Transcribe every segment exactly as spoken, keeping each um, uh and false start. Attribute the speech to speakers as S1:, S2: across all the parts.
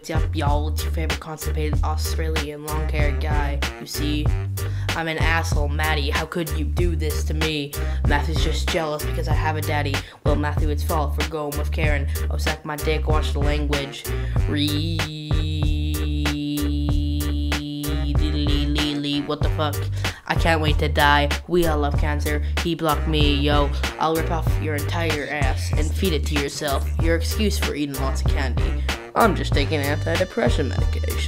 S1: what's up, y'all? It's your favorite constipated Australian long-haired guy. You see, I'm an asshole, Matty. How could you do this to me? Matthew's just jealous because I have a daddy. Well, Matthew, it's fault for going with Karen. Oh, suck my dick, watch the language. Re. What the fuck? I can't wait to die. We all love cancer. He blocked me, yo. I'll rip off your entire ass and feed it to yourself. Your excuse for eating lots of candy. I'm just taking anti-depression medication.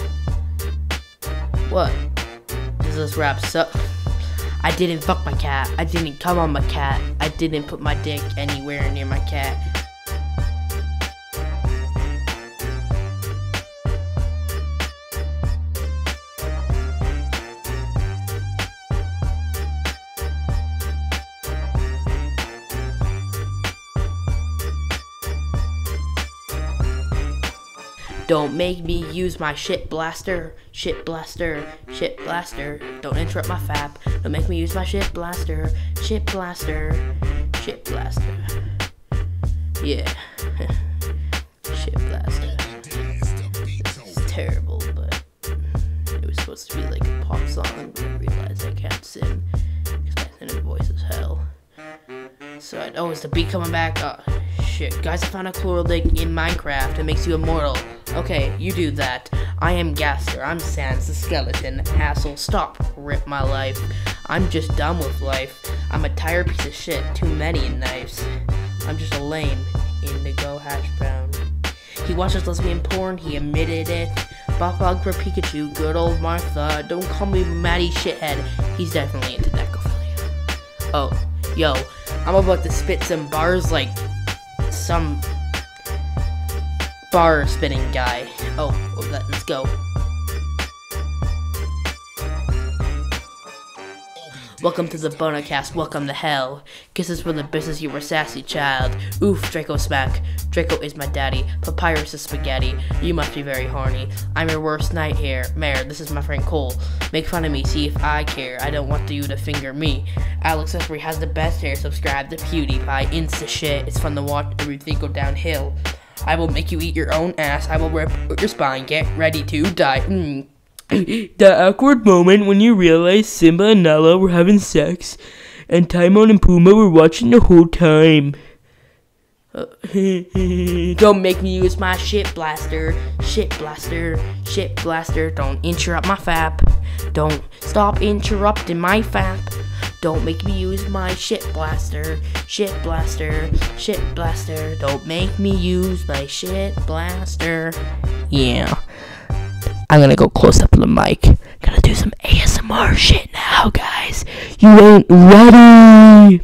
S1: What? Does this rap suck? I didn't fuck my cat. I didn't come on my cat. I didn't put my dick anywhere near my cat. Don't make me use my shit blaster, shit blaster, shit blaster. Don't interrupt my fap. Don't make me use my shit blaster, shit blaster, shit blaster. Yeah, shit blaster. It's terrible, but it was supposed to be like a pop song, but I realized I can't sing because my thin voice is hell. So I, oh, is the beat coming back? Oh, shit. Guys, I found a cool link in Minecraft. It makes you immortal. Okay, you do that. I am Gaster. I'm Sans the Skeleton. Hassle, stop. Rip my life. I'm just done with life. I'm a tired piece of shit. Too many knives. I'm just a lame indigo hash brown. He watches lesbian porn. He admitted it. Bop bog for Pikachu. Good old Martha. Don't call me Matty shithead. He's definitely into necrophilia. Oh, yo. I'm about to spit some bars like some bar spinning guy. Oh, let's go. Welcome to the Bonacast, welcome to hell. Kisses for the business, you were sassy child. Oof, Draco smack. Draco is my daddy. Papyrus is spaghetti. You must be very horny. I'm your worst nightmare. Mare, this is my friend Cole. Make fun of me, see if I care. I don't want you to finger me. Alex Esprey has the best hair. Subscribe to PewDiePie. Insta shit. It's fun to watch everything go downhill. I will make you eat your own ass. I will rip your spine. Get ready to die. Mm. The awkward moment when you realize Simba and Nala were having sex, and Timon and Pumbaa were watching the whole time. Uh, Don't make me use my shit blaster, shit blaster, shit blaster. Don't interrupt my fap. Don't stop interrupting my fap. Don't make me use my shit blaster, shit blaster, shit blaster. Don't make me use my shit blaster. Yeah. I'm gonna go close up to the mic. Gonna do some A S M R shit now, guys. You ain't ready.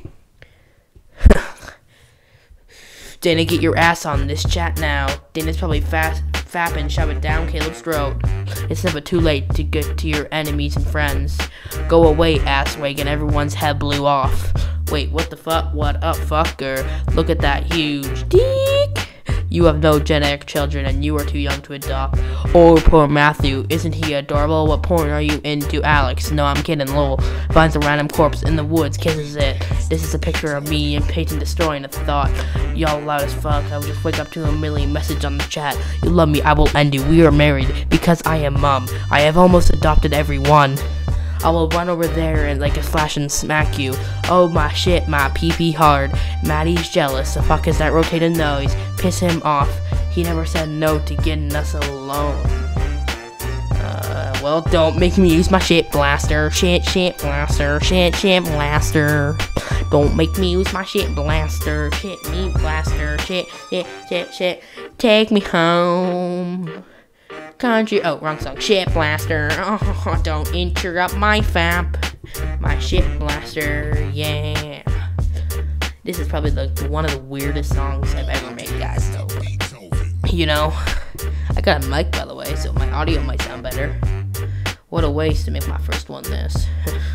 S1: Dana, get your ass on this chat now. Dana's probably fast, fapping, shove it down Caleb's throat. It's never too late to get to your enemies and friends. Go away, asswag, and everyone's head blew off. Wait, what the fuck? What up, fucker? Look at that huge dick. You have no genetic children and you are too young to adopt. Oh, poor Matthew. Isn't he adorable? What porn are you into, Alex? No, I'm kidding, lol. Finds a random corpse in the woods, kisses it. This is a picture of me and Peyton destroying a thought. Y'all loud as fuck. I will just wake up to a million message on the chat. You love me, I will end you. We are married because I am mom. I have almost adopted everyone. I will run over there and like a flash and smack you. Oh my shit, my pee-pee hard. Matty's jealous. The fuck is that rotating noise? Piss him off. He never said no to getting us alone. Uh, well, don't make me use my shit blaster. Shit, shit blaster. Shit, shit blaster. Don't make me use my shit blaster. Shit, me blaster. Shit, shit, shit, shit. Take me home. Country, oh, wrong song. Shit blaster. Oh, don't interrupt my fap. My shit blaster, yeah. This is probably the one of the weirdest songs I've ever made, guys. So, you know, I got a mic, by the way, so my audio might sound better. What a waste to make my first one this.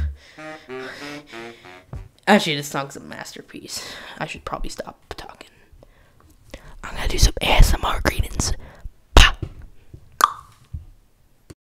S1: Actually, this song's a masterpiece. I should probably stop talking. I'm gonna do some A S M R greetings.